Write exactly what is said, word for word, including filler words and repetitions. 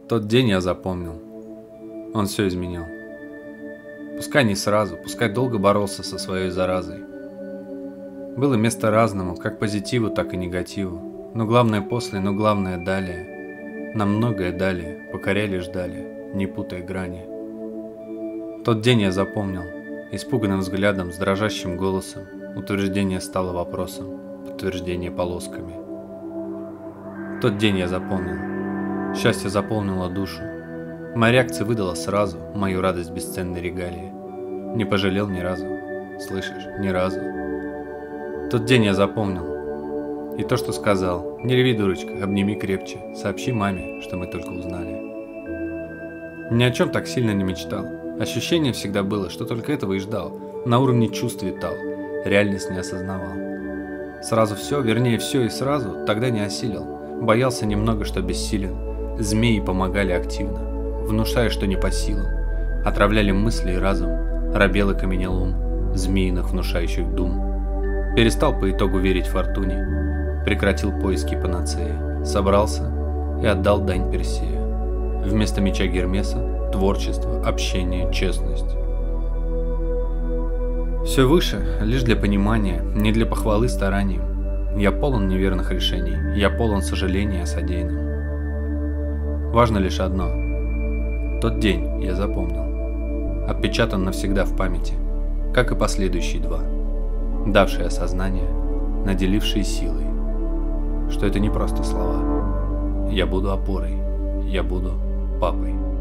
Тот день я запомнил. Он все изменил. Пускай не сразу, пускай долго боролся со своей заразой. Было место разному, как позитиву, так и негативу. Но главное после, но главное далее. Нам многое дали, покоряли, ждали, не путая грани. Тот день я запомнил. Испуганным взглядом, с дрожащим голосом. Утверждение стало вопросом, подтверждение полосками. Тот день я запомнил. Счастье заполнило душу. Моя реакция выдала сразу мою радость бесценной регалии. Не пожалел ни разу. Слышишь, ни разу. Тот день я запомнил. И то, что сказал. Не реви, дурочка, обними крепче. Сообщи маме, что мы только узнали. Ни о чем так сильно не мечтал. Ощущение всегда было, что только этого и ждал. На уровне чувств витал. Реальность не осознавал. Сразу все, вернее все и сразу, тогда не осилил. Боялся немного, что бессилен. Змеи помогали активно, внушая, что не по силам. Отравляли мысли и разум. Робел и каменел ум, змеиных внушающих дум. Перестал по итогу верить фортуне. Прекратил поиски панацеи. Собрался и отдал дань Персею. Вместо меча Гермеса творчество, общение, честность. Все выше, лишь для понимания, не для похвалы старанием. Я полон неверных решений, я полон сожаления о содеянном. Важно лишь одно. Тот день я запомнил. Отпечатан навсегда в памяти, как и последующие два. Давшие осознание, наделившие силой. Что это не просто слова. Я буду опорой, я буду папой.